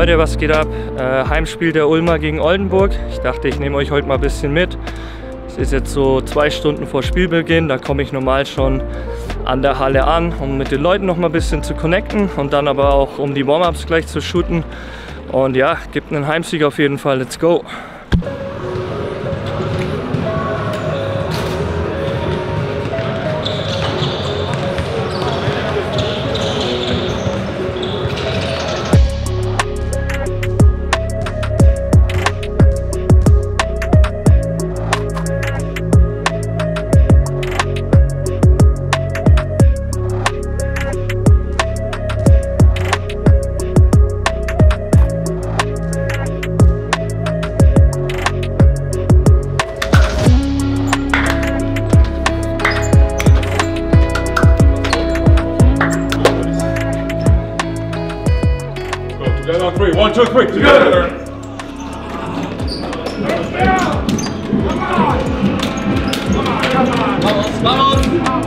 Leute, was geht ab? Heimspiel der Ulmer gegen Oldenburg. Ich dachte, ich nehme euch heute mal ein bisschen mit. Es ist jetzt so 2 Stunden vor Spielbeginn. Da komme ich normal schon an der Halle an, um mit den Leuten noch mal ein bisschen zu connecten und dann aber auch, um die Warm-Ups gleich zu shooten. Und ja, gibt einen Heimsieg auf jeden Fall. Let's go! Together on 3. 1, 2, 3. Together. Vamos.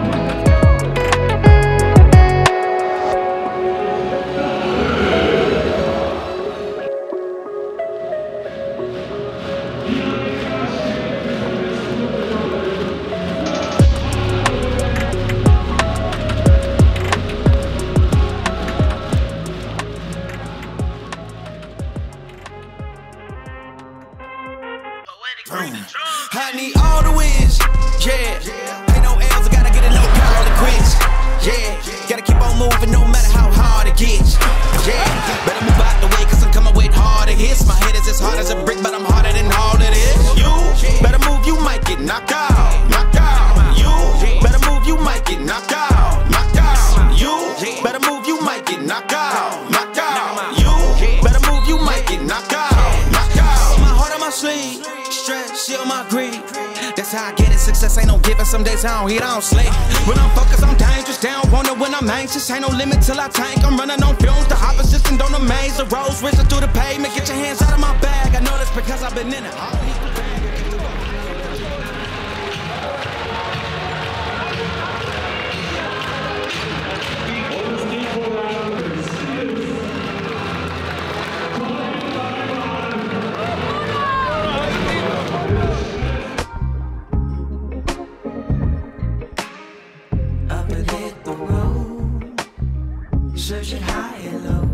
I need all the wins, yeah. Ain't no L's, I gotta get a no call to quits, yeah. Gotta keep on moving no matter how hard it gets, yeah. Better move out the way cause I'm coming with harder hits. My head is as hard as a brick but I'm harder than all it is. You better move, you might get knocked out, knocked out. You better move, you might get knocked out, knocked out. You better move, you might get knocked out, knocked out. You better move, you might get knocked out, knocked out. My heart on my sleeve. Stress, shield my greed. That's how I get it. Success ain't no giving. Some days I don't eat, I don't sleep. When I'm focused, I'm dangerous. They don't want it when I'm anxious. Ain't no limit till I tank. I'm running on fumes. The opposition don't amaze. The roads racing through the pavement. Get your hands out of my bag. I know this because I've been in it. Search it high and low.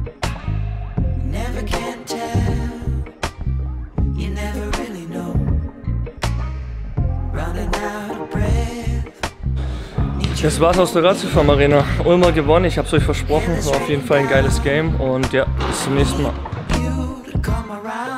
Never can tell. You never really know. Running out of breath. Das war's aus der Ratiopharm Arena. Ulmer gewonnen, ich hab's euch versprochen. War auf jeden Fall ein geiles Game und ja, bis zum nächsten Mal.